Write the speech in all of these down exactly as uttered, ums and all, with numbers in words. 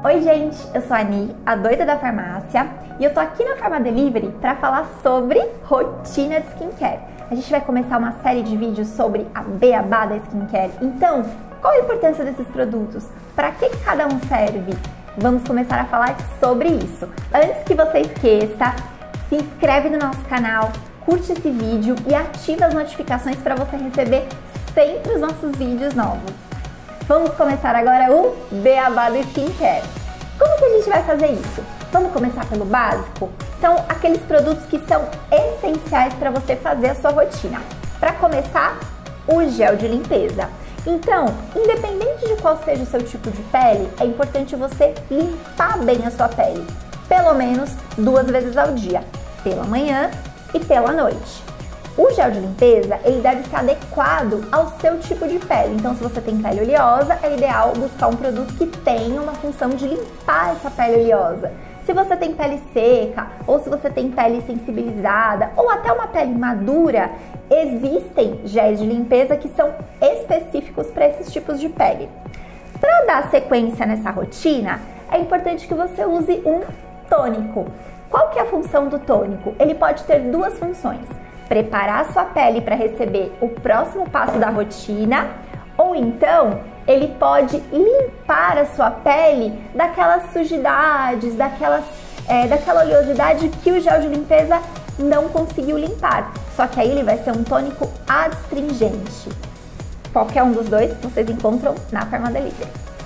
Oi gente, eu sou a Ani, a doida da farmácia, e eu tô aqui na Pharma Delivery para falar sobre rotina de skincare. A gente vai começar uma série de vídeos sobre a beabá da skincare. Então, qual a importância desses produtos? Para que cada um serve? Vamos começar a falar sobre isso. Antes que você esqueça, se inscreve no nosso canal, curte esse vídeo e ativa as notificações para você receber sempre os nossos vídeos novos. Vamos começar agora o beabá do skincare. Como que a gente vai fazer isso? Vamos começar pelo básico? Então, aqueles produtos que são essenciais para você fazer a sua rotina. Para começar, o gel de limpeza. Então, independente de qual seja o seu tipo de pele, é importante você limpar bem a sua pele, pelo menos duas vezes ao dia, pela manhã e pela noite. O gel de limpeza, ele deve ser adequado ao seu tipo de pele. Então, se você tem pele oleosa, é ideal buscar um produto que tenha uma função de limpar essa pele oleosa. Se você tem pele seca, ou se você tem pele sensibilizada, ou até uma pele madura, existem géis de limpeza que são específicos para esses tipos de pele. Para dar sequência nessa rotina, é importante que você use um tônico. Qual que é a função do tônico? Ele pode ter duas funções: preparar a sua pele para receber o próximo passo da rotina, ou então ele pode limpar a sua pele daquelas sujidades, daquelas, é, daquela oleosidade que o gel de limpeza não conseguiu limpar. Só que aí ele vai ser um tônico adstringente. Qualquer um dos dois vocês encontram na Pharma Delivery.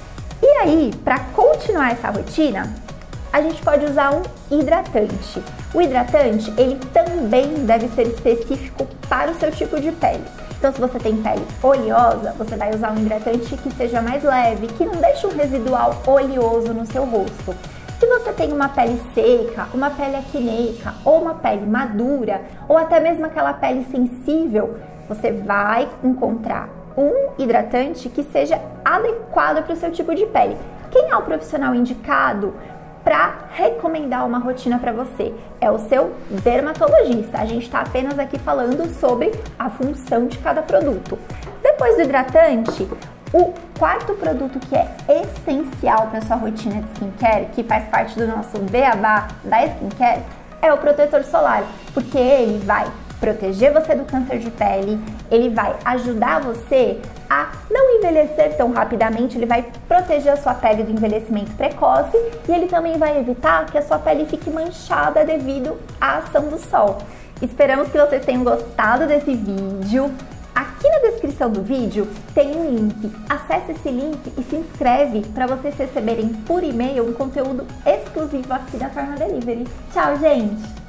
E aí, para continuar essa rotina, a gente pode usar um hidratante. O hidratante, ele também deve ser específico para o seu tipo de pele. Então, se você tem pele oleosa, você vai usar um hidratante que seja mais leve, que não deixe um residual oleoso no seu rosto. Se você tem uma pele seca, uma pele acneica ou uma pele madura, ou até mesmo aquela pele sensível, você vai encontrar um hidratante que seja adequado para o seu tipo de pele. Quem é o profissional indicado para recomendar uma rotina para você? É o seu dermatologista. A gente está apenas aqui falando sobre a função de cada produto. Depois do hidratante, o quarto produto que é essencial para sua rotina de skincare, que faz parte do nosso beabá da skincare, é o protetor solar, porque ele vai proteger você do câncer de pele, ele vai ajudar você a não envelhecer tão rapidamente, ele vai proteger a sua pele do envelhecimento precoce e ele também vai evitar que a sua pele fique manchada devido à ação do sol. Esperamos que vocês tenham gostado desse vídeo. Aqui na descrição do vídeo tem um link. Acesse esse link e se inscreve para vocês receberem por e-mail um conteúdo exclusivo aqui da Pharma Delivery. Tchau, gente!